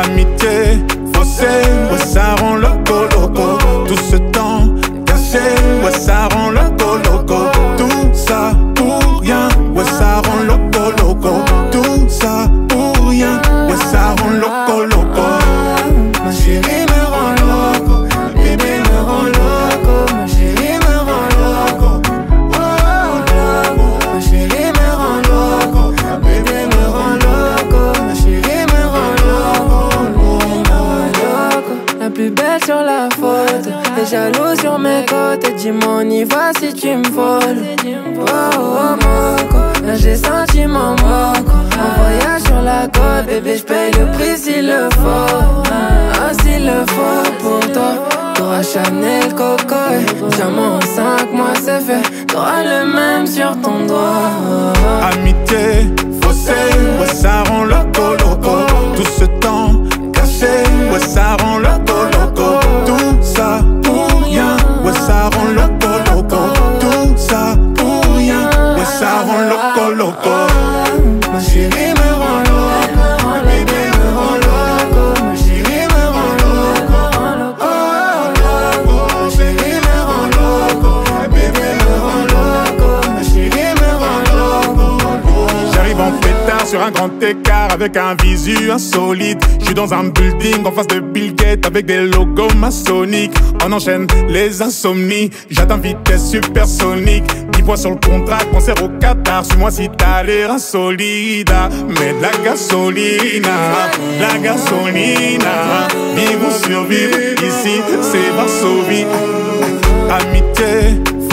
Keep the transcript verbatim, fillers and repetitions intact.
Amitié faussée, ouais ça rend loco loco. Tout ce temps caché, ouais ça rend loco loco. Tout ça pour rien, ouais ça rend loco loco. Tout ça pour rien, ouais ça rend loco loco. Ma chérie me rend loco, bébé me rend loco. Ma chérie me rend loco, oh loco. Ma chérie me rend loco, bébé me rend loco. Ma chérie me rend loco, me rend loco. La plus belle sur la photo, les jaloux sur mes côtes. Dis-moi on y va si tu me voles. Oh oh moco, là j'ai senti mon moco. En voyage sur la côte, bébé j'paye le prix s'il le faut. Ah s'il le faut pour toi. T'auras Chanel, Coco et diamant en cinq mois c'est fait. T'auras le même sur ton doigt. Amitié faussée, ouais ça rend loco loco. Tout ce temps caché, ouais ça rend loco loco. Tout ça pour rien, ouais ça rend loco loco. Tout ça pour rien, ouais ça rend loco loco. Ma chérie me rend loco, bébé me rend loco. Ma chérie me rend loco, oh loco. Ma chérie me rend loco, bébé me rend loco. Ma chérie me rend loco. J'arrive en pétard sur un grand écart avec un visu insolite. Je suis dans un building en face de Bill Gates avec des logos maçonniques. On enchaîne les insomnies, j'atteins vitesse supersonique. dix points sur le contrat, concert au Qatar. Suis-moi si t'as l'air insolide. Mets de la gasolina, la gasolina. Vivre ou survivre, ici c'est Varsovie. Amitié